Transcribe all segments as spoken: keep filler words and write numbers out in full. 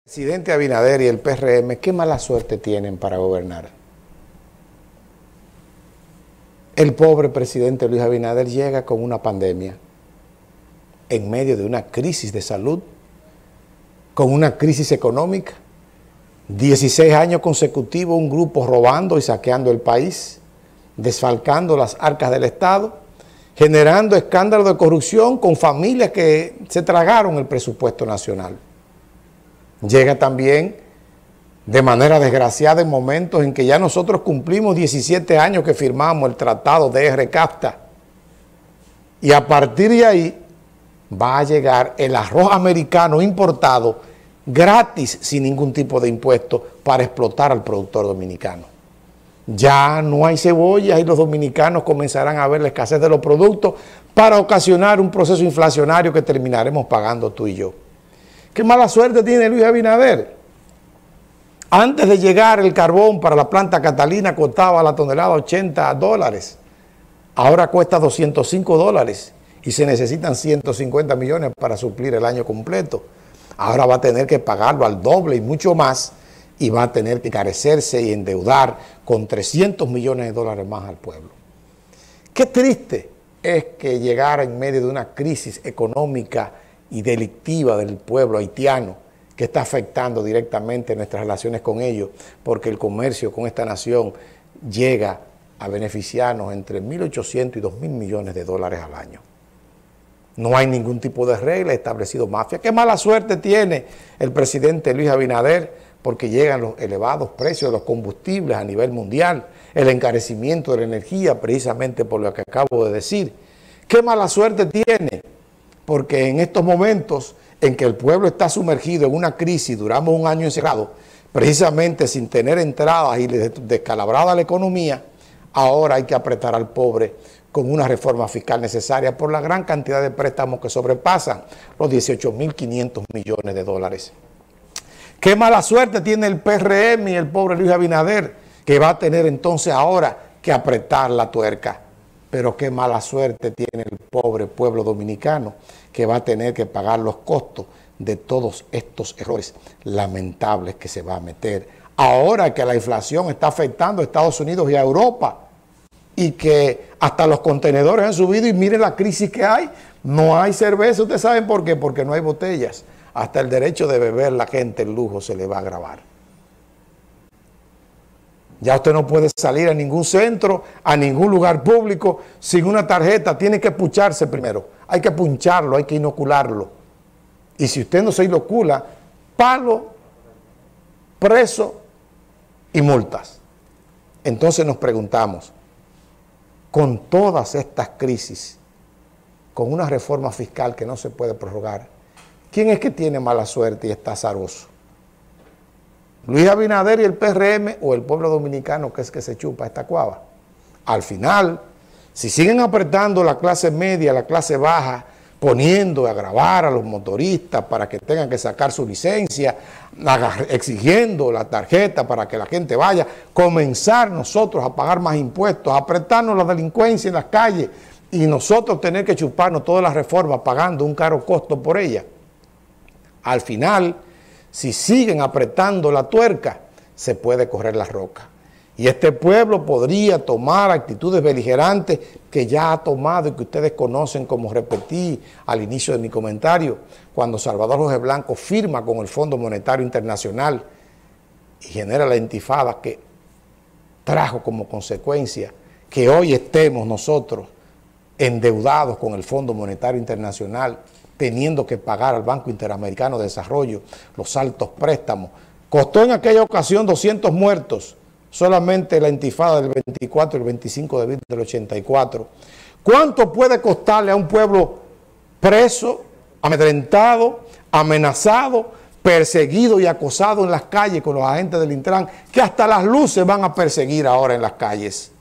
El presidente Abinader y el P R M, ¿qué mala suerte tienen para gobernar? El pobre presidente Luis Abinader llega con una pandemia, en medio de una crisis de salud, con una crisis económica, dieciséis años consecutivos un grupo robando y saqueando el país, desfalcando las arcas del Estado, generando escándalos de corrupción con familias que se tragaron el presupuesto nacional. Llega también de manera desgraciada en momentos en que ya nosotros cumplimos diecisiete años que firmamos el tratado de RCAFTA, y a partir de ahí va a llegar el arroz americano importado gratis, sin ningún tipo de impuesto, para explotar al productor dominicano. Ya no hay cebollas y los dominicanos comenzarán a ver la escasez de los productos para ocasionar un proceso inflacionario que terminaremos pagando tú y yo. ¿Qué mala suerte tiene Luis Abinader? Antes de llegar el carbón para la planta Catalina costaba la tonelada ochenta dólares. Ahora cuesta doscientos cinco dólares y se necesitan ciento cincuenta millones para suplir el año completo. Ahora va a tener que pagarlo al doble y mucho más, y va a tener que encarecerse y endeudar con trescientos millones de dólares más al pueblo. Qué triste es que llegara en medio de una crisis económica y delictiva del pueblo haitiano, que está afectando directamente nuestras relaciones con ellos, porque el comercio con esta nación llega a beneficiarnos entre mil ochocientos y dos mil millones de dólares al año. No hay ningún tipo de regla establecido mafia. Qué mala suerte tiene el presidente Luis Abinader, porque llegan los elevados precios de los combustibles a nivel mundial, el encarecimiento de la energía, precisamente por lo que acabo de decir. Qué mala suerte tiene, porque en estos momentos en que el pueblo está sumergido en una crisis, duramos un año encerrado, precisamente sin tener entradas y descalabrada la economía, ahora hay que apretar al pobre con una reforma fiscal necesaria por la gran cantidad de préstamos que sobrepasan los dieciocho mil quinientos millones de dólares. Qué mala suerte tiene el P R M y el pobre Luis Abinader, que va a tener entonces ahora que apretar la tuerca. Pero qué mala suerte tiene el pobre pueblo dominicano, que va a tener que pagar los costos de todos estos errores lamentables que se va a meter. Ahora que la inflación está afectando a Estados Unidos y a Europa, y que hasta los contenedores han subido, y miren la crisis que hay, no hay cerveza. ¿Ustedes saben por qué? Porque no hay botellas. Hasta el derecho de beber la gente el lujo se le va a agravar. Ya usted no puede salir a ningún centro, a ningún lugar público sin una tarjeta. Tiene que puncharse primero. Hay que puncharlo, hay que inocularlo. Y si usted no se inocula, palo, preso y multas. Entonces nos preguntamos, con todas estas crisis, con una reforma fiscal que no se puede prorrogar, ¿quién es que tiene mala suerte y está azaroso? ¿Luis Abinader y el P R M o el pueblo dominicano, que es que se chupa esta cuava? Al final, si siguen apretando la clase media, la clase baja, poniendo a grabar a los motoristas para que tengan que sacar su licencia, exigiendo la tarjeta para que la gente vaya, comenzar nosotros a pagar más impuestos, a apretarnos la delincuencia en las calles y nosotros tener que chuparnos todas las reformas pagando un caro costo por ellas. Al final, si siguen apretando la tuerca, se puede correr la roca. Y este pueblo podría tomar actitudes beligerantes que ya ha tomado y que ustedes conocen, como repetí al inicio de mi comentario, cuando Salvador Jorge Blanco firma con el Fondo Monetario Internacional y genera la intifada que trajo como consecuencia que hoy estemos nosotros endeudados con el Fondo Monetario Internacional, teniendo que pagar al Banco Interamericano de Desarrollo los altos préstamos. Costó en aquella ocasión doscientos muertos, solamente la intifada del veinticuatro y el veinticinco de abril del ochenta y cuatro. ¿Cuánto puede costarle a un pueblo preso, amedrentado, amenazado, perseguido y acosado en las calles con los agentes del Intran, que hasta las luces van a perseguir ahora en las calles?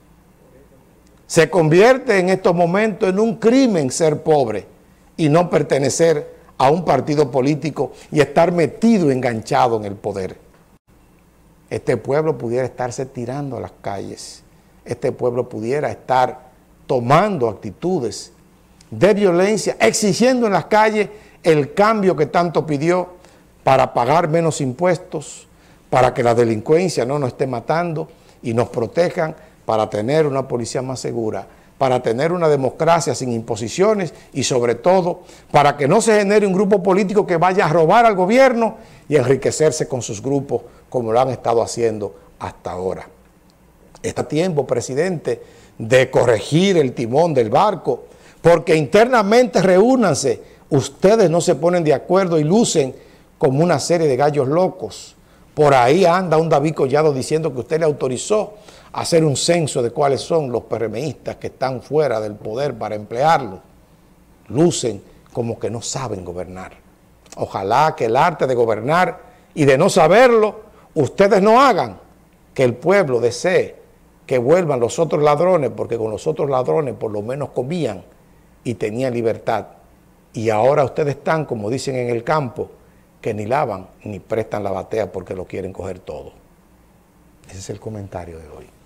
Se convierte en estos momentos en un crimen ser pobre y no pertenecer a un partido político y estar metido, enganchado en el poder. Este pueblo pudiera estarse tirando a las calles. Este pueblo pudiera estar tomando actitudes de violencia, exigiendo en las calles el cambio que tanto pidió, para pagar menos impuestos, para que la delincuencia no nos esté matando y nos protejan, para tener una policía más segura, para tener una democracia sin imposiciones y sobre todo para que no se genere un grupo político que vaya a robar al gobierno y enriquecerse con sus grupos como lo han estado haciendo hasta ahora. Está a tiempo, presidente, de corregir el timón del barco, porque internamente reúnanse, ustedes no se ponen de acuerdo y lucen como una serie de gallos locos. Por ahí anda un David Collado diciendo que usted le autorizó hacer un censo de cuáles son los PRMistas que están fuera del poder para emplearlos. Lucen como que no saben gobernar. Ojalá que el arte de gobernar y de no saberlo, ustedes no hagan que el pueblo desee que vuelvan los otros ladrones, porque con los otros ladrones por lo menos comían y tenían libertad. Y ahora ustedes están, como dicen en el campo, que ni lavan ni prestan la batea porque lo quieren coger todo. Ese es el comentario de hoy.